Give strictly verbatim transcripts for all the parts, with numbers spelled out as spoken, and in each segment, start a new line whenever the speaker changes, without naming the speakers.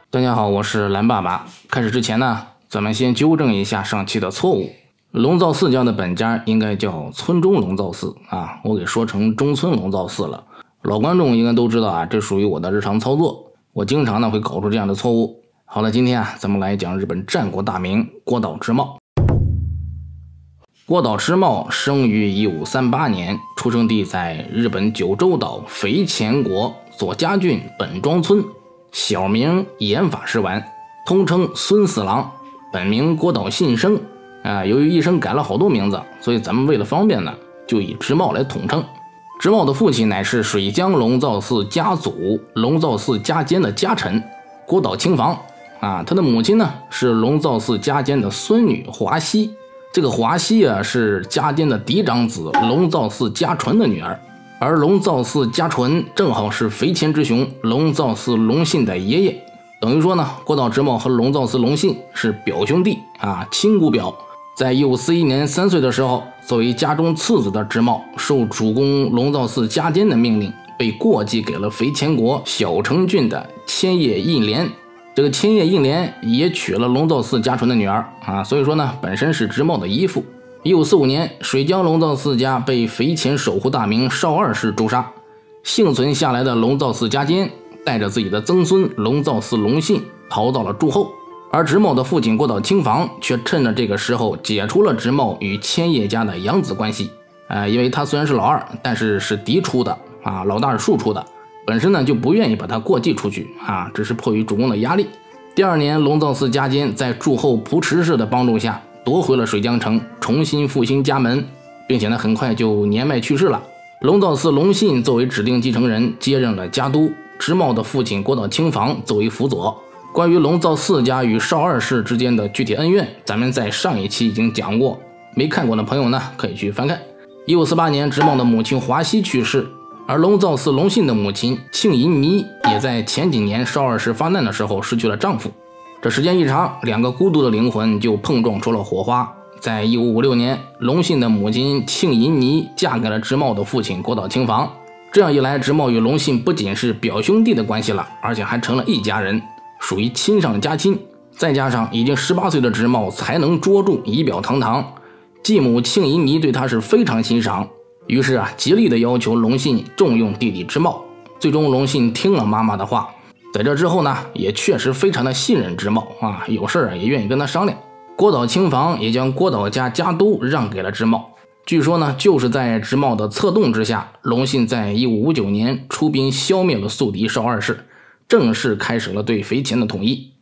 大家好，我是蓝爸爸。开始之前呢，咱们先纠正一下上期的错误。龙造寺家的本家应该叫村中龙造寺啊，我给说成中村龙造寺了。老观众应该都知道啊，这属于我的日常操作，我经常呢会搞出这样的错误。好了，今天啊，咱们来讲日本战国大名郭岛直茂。郭岛直茂生于一五三八年，出生地在日本九州岛肥前国左家郡本庄村，小名岩法师丸，通称孙四郎，本名郭岛信生。啊，由于一生改了好多名字，所以咱们为了方便呢，就以直茂来统称。直茂的父亲乃是水江龙造寺家祖龙造寺家监的家臣郭岛清房啊，他的母亲呢是龙造寺家监的孙女华希。这个华希啊是家监的嫡长子龙造寺家纯的女儿，而龙造寺家纯正好是肥前之雄龙造寺隆信的爷爷，等于说呢，郭岛直茂和龙造寺隆信是表兄弟啊，亲姑表。在一五四一年三岁的时候，作为家中次子的直茂，受主公龙造寺家监的命令，被过继给了肥前国小城郡的千叶印连。这个千叶印连也娶了龙造寺家纯的女儿啊，所以说呢，本身是直茂的姨父。一五四五年，水江龙造寺家被肥前守护大名少二世诛杀，幸存下来的龙造寺家监带着自己的曾孙龙造寺隆信逃到了驻后。而直茂的父亲郭岛清房却趁着这个时候解除了直茂与千叶家的养子关系，呃，因为他虽然是老二，但是是嫡出的啊，老大是庶出的，本身呢就不愿意把他过继出去啊，只是迫于主公的压力。第二年，龙造寺家监在驻后蒲池氏的帮助下夺回了水江城，重新复兴家门，并且呢很快就年迈去世了。龙造寺隆信作为指定继承人接任了家督，直茂的父亲郭岛清房作为辅佐。关于龙造寺家与少二世之间的具体恩怨，咱们在上一期已经讲过，没看过的朋友呢可以去翻看。一五四八年，直茂的母亲华希去世，而龙造寺隆信的母亲庆银弥也在前几年少二世发难的时候失去了丈夫。这时间一长，两个孤独的灵魂就碰撞出了火花。在一五五六年，隆信的母亲庆银弥嫁给了直茂的父亲郭岛清房。这样一来，直茂与隆信不仅是表兄弟的关系了，而且还成了一家人，属于亲上加亲。再加上已经十八岁的直茂才能卓著，仪表堂堂，继母庆银弥对他是非常欣赏，于是啊，极力的要求隆信重用弟弟直茂。最终隆信听了妈妈的话，在这之后呢，也确实非常的信任直茂啊，有事儿也愿意跟他商量。郭岛清房也将郭岛家家督让给了直茂。据说呢，就是在直茂的策动之下，隆信在一五五九年出兵消灭了宿敌少二世，正式开始了对肥前的统一。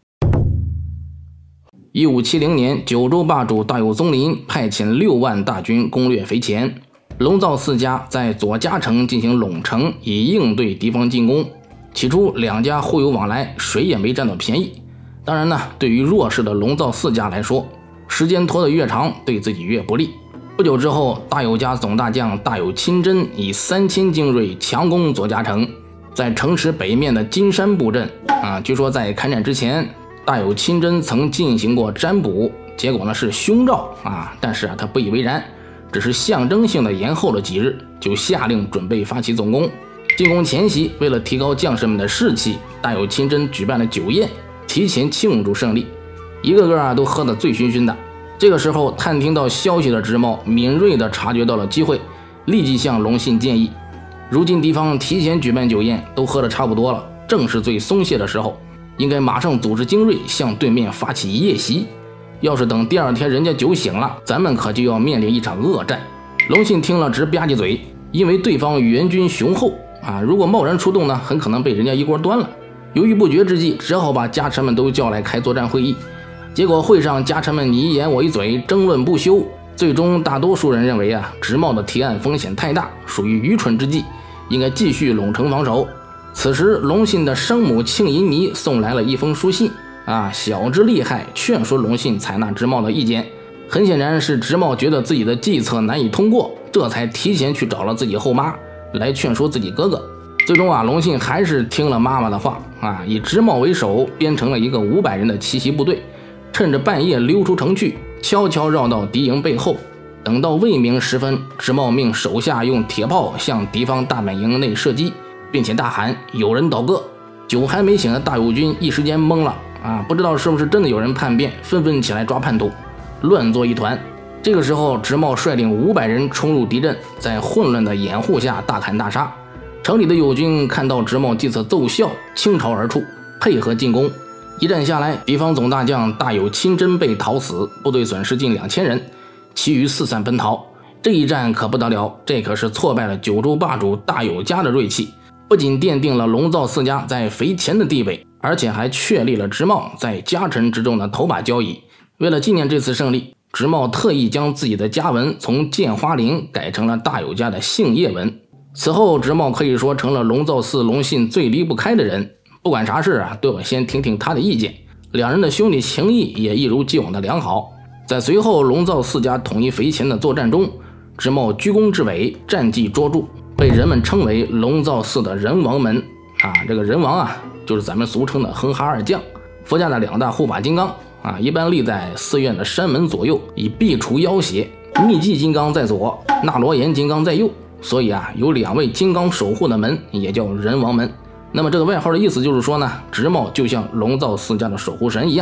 一五七零年，九州霸主大友宗麟派遣六万大军攻略肥前，龙造寺家在左家城进行拢城，以应对敌方进攻。起初两家互有往来，谁也没占到便宜。当然呢，对于弱势的龙造寺家来说，时间拖得越长，对自己越不利。不久之后，大友家总大将大友亲真以三千精锐强攻左家城，在城池北面的金山布阵啊，据说在开战之前，大友亲真曾进行过占卜，结果呢是凶兆啊，但是啊他不以为然，只是象征性的延后了几日，就下令准备发起总攻。进攻前夕，为了提高将士们的士气，大友亲真举办了酒宴，提前庆祝胜利，一个个啊都喝得醉醺醺的。这个时候，探听到消息的直茂敏锐地察觉到了机会，立即向隆信建议，如今敌方提前举办酒宴，都喝得差不多了，正是最松懈的时候，应该马上组织精锐向对面发起一夜袭。要是等第二天人家酒醒了，咱们可就要面临一场恶战。隆信听了直吧唧嘴，因为对方援军雄厚啊，如果贸然出动呢，很可能被人家一锅端了。犹豫不决之际，只好把家臣们都叫来开作战会议。结果会上家臣们你一言我一嘴，争论不休。最终大多数人认为啊，直茂的提案风险太大，属于愚蠢之计，应该继续拢城防守。此时隆信的生母庆银弥送来了一封书信啊，晓之厉害，劝说隆信采纳直茂的意见。很显然是直茂觉得自己的计策难以通过，这才提前去找了自己后妈来劝说自己哥哥。最终啊，隆信还是听了妈妈的话啊，以直茂为首，编成了一个五百人的奇袭部队，趁着半夜溜出城去，悄悄绕到敌营背后。等到未明时分，直茂命手下用铁炮向敌方大本营内射击，并且大喊有人倒戈。 酒还没醒的大友军一时间懵了啊，不知道是不是真的有人叛变，纷纷起来抓叛徒，乱作一团。这个时候，直茂率领五百人冲入敌阵，在混乱的掩护下大砍大杀。城里的友军看到直茂计策奏效，倾巢而出，配合进攻。一战下来，敌方总大将大有亲真被讨死，部队损失近两千人，其余四散奔逃。这一战可不得了，这可是挫败了九州霸主大有家的锐气，不仅奠定了龙造四家在肥前的地位，而且还确立了直茂在家臣之中的头把交椅。为了纪念这次胜利，直茂特意将自己的家文从建花陵改成了大有家的姓叶文。此后，直茂可以说成了龙造寺龙信最离不开的人，不管啥事啊，都要先听听他的意见。两人的兄弟情谊也一如既往的良好。在随后龙造四家统一肥前的作战中，直茂居功至伟，战绩卓著，被人们称为龙造寺的人王门啊。这个人王啊，就是咱们俗称的哼哈二将。佛家的两大护法金刚啊，一般立在寺院的山门左右，以避除妖邪。秘籍金刚在左，那罗延金刚在右，所以啊，有两位金刚守护的门，也叫人王门。那么这个外号的意思就是说呢，直茂就像龙造四家的守护神一样。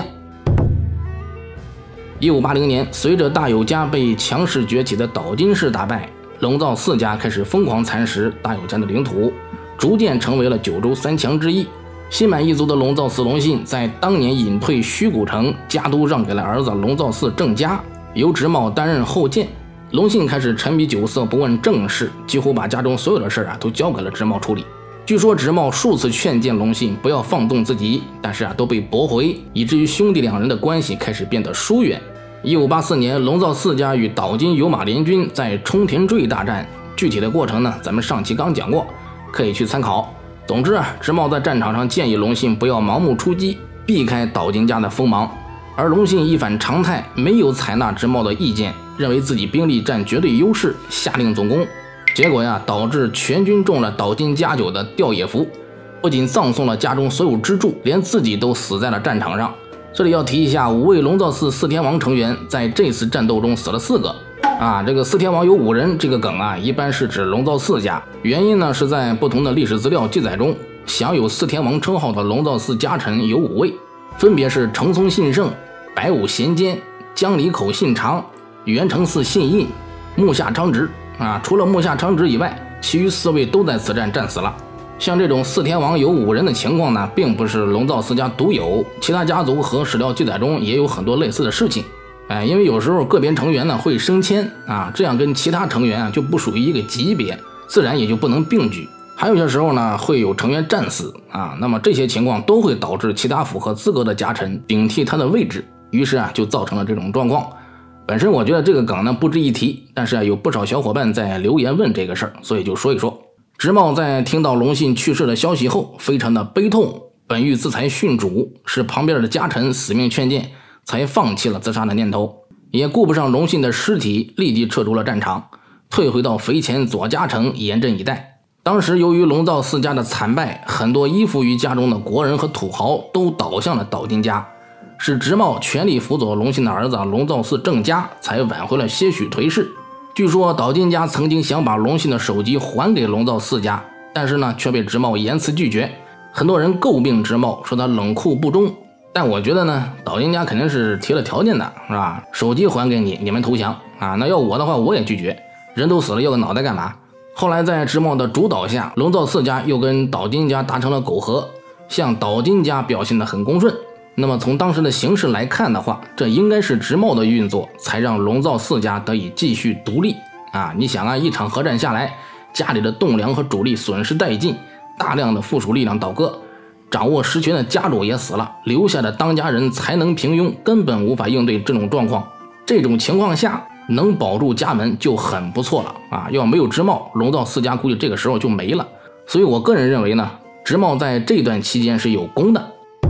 一五八零年，随着大有家被强势崛起的岛津氏打败，龙造四家开始疯狂蚕食大有家的领土，逐渐成为了九州三强之一。心满意足的龙造寺龙信在当年隐退虚谷城，家都让给了儿子龙造寺正家，由直茂担任后见。龙信开始沉迷酒色，不问政事，几乎把家中所有的事啊都交给了直茂处理。据说直茂数次劝谏龙信不要放纵自己，但是啊都被驳回，以至于兄弟两人的关系开始变得疏远。一五八四年，龙造四家与岛津有马联军在冲田坠大战，具体的过程呢，咱们上期刚讲过，可以去参考。总之啊，直茂在战场上建议龙信不要盲目出击，避开岛津家的锋芒，而龙信一反常态，没有采纳直茂的意见，认为自己兵力占绝对优势，下令总攻。结果呀，导致全军中了岛津家久的吊野符，不仅葬送了家中所有支柱，连自己都死在了战场上。这里要提一下，五位龙造寺四天王成员在这次战斗中死了四个啊。这个四天王有五人，这个梗啊，一般是指龙造四家。原因呢，是在不同的历史资料记载中，享有四天王称号的龙造寺家臣有五位，分别是程松信胜、白武贤坚、江里口信长、元成寺信印、木下昌直啊。除了木下昌直以外，其余四位都在此战战死了。像这种四天王有五人的情况呢，并不是龙造四家独有，其他家族和史料记载中也有很多类似的事情。哎，因为有时候个别成员呢会升迁啊，这样跟其他成员啊就不属于一个级别，自然也就不能并举。还有些时候呢会有成员战死啊，那么这些情况都会导致其他符合资格的家臣顶替他的位置，于是啊就造成了这种状况。本身我觉得这个梗呢不值一提，但是啊有不少小伙伴在留言问这个事儿，所以就说一说。直茂在听到龙信去世的消息后，非常的悲痛，本欲自裁殉主，是旁边的家臣死命劝谏，才放弃了自杀的念头，也顾不上龙信的尸体，立即撤出了战场，退回到肥前左家城严阵以待。当时由于龙造四家的惨败，很多依附于家中的国人和土豪都倒向了岛津家，是直茂全力辅佐龙信的儿子龙造寺正家，才挽回了些许颓势。据说岛津家曾经想把龙信的首级还给龙造四家，但是呢却被直茂严词拒绝。很多人诟病直茂，说他冷酷不忠，但我觉得呢，岛津家肯定是提了条件的，是吧？首级还给你，你们投降啊？那要我的话，我也拒绝。人都死了，要个脑袋干嘛？后来在直茂的主导下，龙造四家又跟岛津家达成了苟合，向岛津家表现得很恭顺。那么从当时的形势来看的话，这应该是直茂的运作才让龙造四家得以继续独立啊！你想啊，一场核战下来，家里的栋梁和主力损失殆尽，大量的附属力量倒戈，掌握实权的家主也死了，留下的当家人才能平庸，根本无法应对这种状况。这种情况下能保住家门就很不错了啊！要没有直茂，龙造四家估计这个时候就没了。所以我个人认为呢，直茂在这段期间是有功的。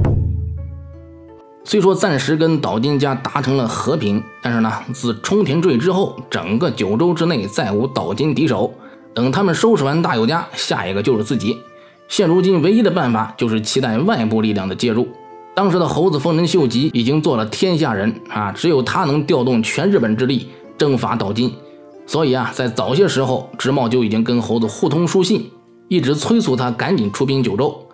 虽说暂时跟岛津家达成了和平，但是呢，自冲田坠之后，整个九州之内再无岛津敌手。等他们收拾完大有家，下一个就是自己。现如今唯一的办法就是期待外部力量的介入。当时的猴子丰臣秀吉已经做了天下人啊，只有他能调动全日本之力征伐岛津。所以啊，在早些时候，直茂就已经跟猴子互通书信，一直催促他赶紧出兵九州。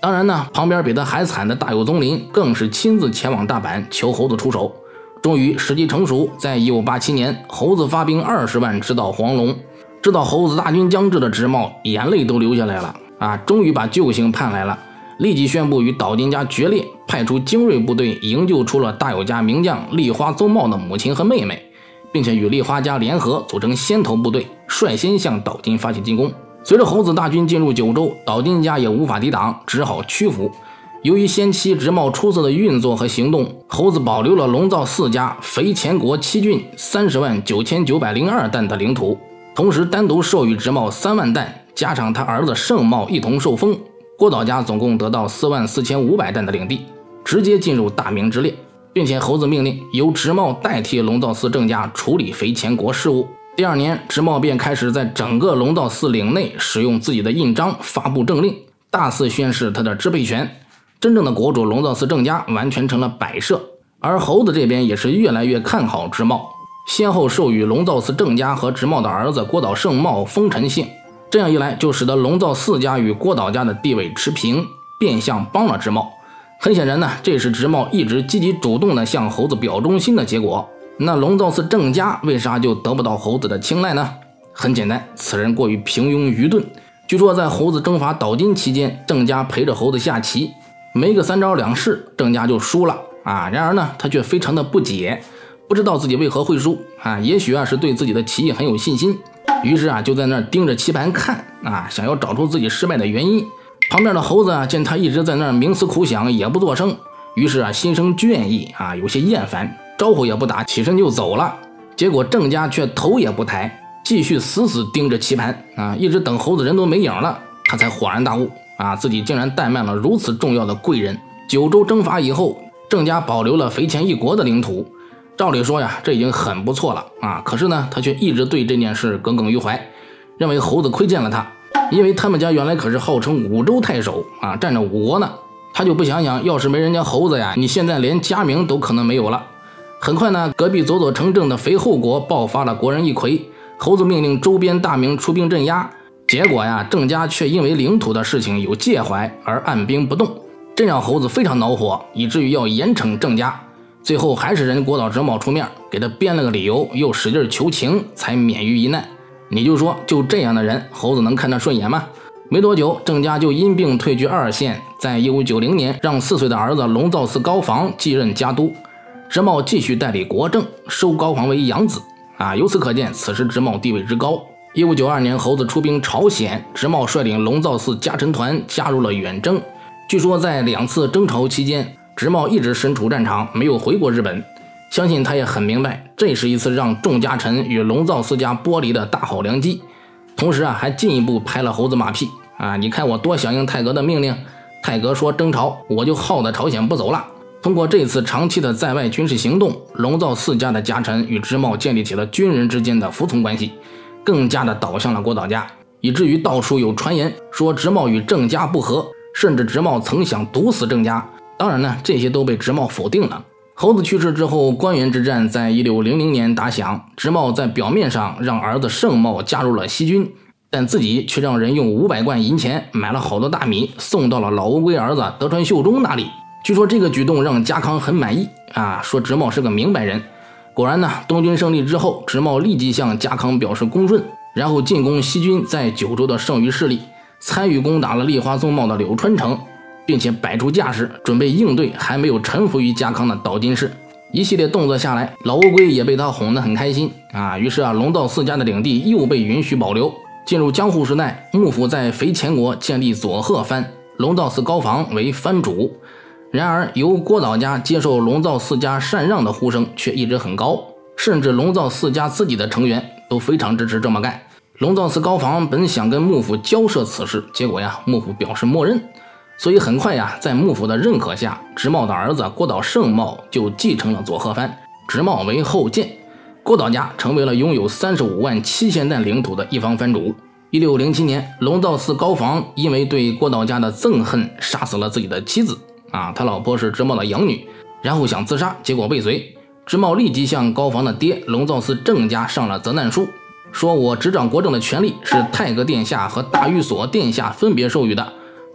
当然呢，旁边比他还惨的大有宗麟更是亲自前往大阪求猴子出手。终于时机成熟，在一五八七年，猴子发兵二十万直捣黄龙。知道猴子大军将至的直茂眼泪都流下来了啊！终于把救星盼来了，立即宣布与岛津家决裂，派出精锐部队营救出了大友家名将立花宗茂的母亲和妹妹，并且与立花家联合组成先头部队，率先向岛津发起进攻。随着猴子大军进入九州，岛津家也无法抵挡，只好屈服。由于先期直茂出色的运作和行动，猴子保留了龙造四家肥前国七郡三十万九千九百零二担的领土，同时单独授予直茂三万担，加上他儿子盛茂一同受封，郭岛家总共得到四万四千五百担的领地，直接进入大明之列，并且猴子命令由直茂代替龙造寺正家处理肥前国事务。第二年，直茂便开始在整个龙造寺领内使用自己的印章发布政令，大肆宣示他的支配权。真正的国主龙造寺正家完全成了摆设，而猴子这边也是越来越看好直茂，先后授予龙造寺正家和直茂的儿子郭岛胜茂丰臣姓。这样一来，就使得龙造四家与郭岛家的地位持平，变相帮了直茂。很显然呢，这是直茂一直积极主动的向猴子表忠心的结果。那龙造寺正家为啥就得不到猴子的青睐呢？很简单，此人过于平庸愚钝。据说在猴子征伐岛津期间，正家陪着猴子下棋，没个三招两式，正家就输了啊。然而呢，他却非常的不解，不知道自己为何会输啊。也许啊是对自己的棋艺很有信心，于是啊就在那儿盯着棋盘看啊，想要找出自己失败的原因。旁边的猴子啊见他一直在那儿冥思苦想，也不作声，于是啊心生倦意啊，有些厌烦，招呼也不打，起身就走了。结果郑家却头也不抬，继续死死盯着棋盘啊，一直等猴子人都没影了，他才恍然大悟啊，自己竟然怠慢了如此重要的贵人。九州征伐以后，郑家保留了肥前一国的领土，照理说呀，这已经很不错了啊，可是呢，他却一直对这件事耿耿于怀，认为猴子亏欠了他，因为他们家原来可是号称五州太守啊，占着五国呢。他就不想想，要是没人家猴子呀，你现在连家名都可能没有了。很快呢，隔壁佐佐城正的肥后国爆发了国人一揆，猴子命令周边大名出兵镇压，结果呀，郑家却因为领土的事情有介怀而按兵不动，这让猴子非常恼火，以至于要严惩郑家。最后还是人郭岛直茂出面给他编了个理由，又使劲求情，才免于一难。你就说就这样的人，猴子能看他顺眼吗？没多久，郑家就因病退居二线，在一五九零年让四岁的儿子龙造寺高房继任家督，直茂继续代理国政，收高房为养子啊。由此可见，此时直茂地位之高。一五九二年，猴子出兵朝鲜，直茂率领龙造寺家臣团加入了远征。据说在两次征朝期间，直茂一直身处战场，没有回过日本。相信他也很明白，这是一次让众家臣与龙造寺家剥离的大好良机。同时啊，还进一步拍了猴子马屁啊！你看我多响应太阁的命令，太阁说征朝，我就耗在朝鲜不走了。通过这次长期的在外军事行动，龙造四家的家臣与直茂建立起了军人之间的服从关系，更加的倒向了郭岛家，以至于到处有传言说直茂与郑家不和，甚至直茂曾想毒死郑家。当然呢，这些都被直茂否定了。猴子去世之后，关原之战在一六零零年打响，直茂在表面上让儿子盛茂加入了西军，但自己却让人用五百贯银钱买了好多大米，送到了老乌龟儿子德川秀忠那里。据说这个举动让家康很满意啊，说直茂是个明白人。果然呢，东军胜利之后，直茂立即向家康表示恭顺，然后进攻西军在九州的剩余势力，参与攻打了立花宗茂的柳川城，并且摆出架势，准备应对还没有臣服于家康的岛津氏。一系列动作下来，老乌龟也被他哄得很开心啊。于是啊，龙造四家的领地又被允许保留。进入江户时代，幕府在肥前国建立佐贺藩，龙造寺高房为藩主。然而由郭岛家接受龙造四家禅让的呼声却一直很高，甚至龙造四家自己的成员都非常支持这么干。龙造寺高房本想跟幕府交涉此事，结果呀，幕府表示默认。所以很快呀，在幕府的认可下，直茂的儿子郭岛胜茂就继承了佐贺藩，直茂为后见。郭岛家成为了拥有三十五万七千担领土的一方藩主。一六零七年，龙造寺高房因为对郭岛家的憎恨，杀死了自己的妻子啊，他老婆是直茂的养女，然后想自杀，结果未遂。直茂立即向高房的爹龙造寺郑家上了责难书，说我执掌国政的权力是太阁殿下和大御所殿下分别授予的，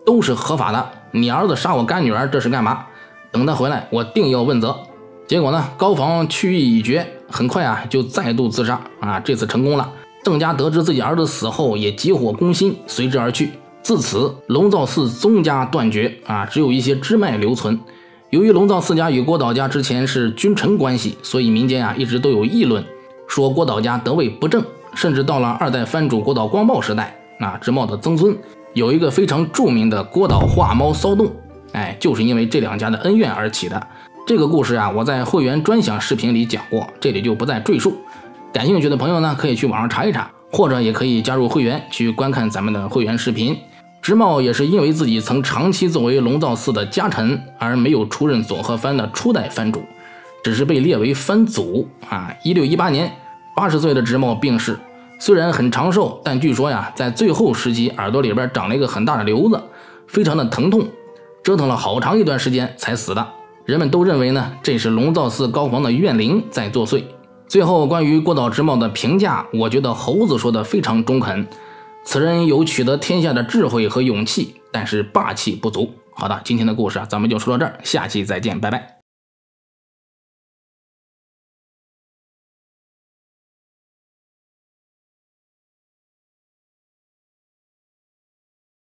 都是合法的，你儿子杀我干女儿这是干嘛？等他回来我定要问责。结果呢，高房去意已决，很快啊就再度自杀啊，这次成功了。郑家得知自己儿子死后，也急火攻心，随之而去。自此龙造寺宗家断绝啊，只有一些支脉留存。由于龙造寺家与郭导家之前是君臣关系，所以民间啊一直都有议论，说郭导家得位不正，甚至到了二代藩主郭导光茂时代，啊直茂的曾孙有一个非常著名的郭导画猫骚动，哎，就是因为这两家的恩怨而起的。这个故事啊，我在会员专享视频里讲过，这里就不再赘述。感兴趣的朋友呢，可以去网上查一查，或者也可以加入会员去观看咱们的会员视频。直茂也是因为自己曾长期作为龙造寺的家臣，而没有出任左河藩的初代藩主，只是被列为藩祖啊。一六一八年，八十岁的直茂病逝，虽然很长寿，但据说呀，在最后时期耳朵里边长了一个很大的瘤子，非常的疼痛，折腾了好长一段时间才死的。人们都认为呢，这是龙造寺高房的怨灵在作祟。最后关于郭导直茂的评价，我觉得猴子说的非常中肯，此人有取得天下的智慧和勇气，但是霸气不足。好的，今天的故事啊，咱们就说到这儿，下期再见，拜拜。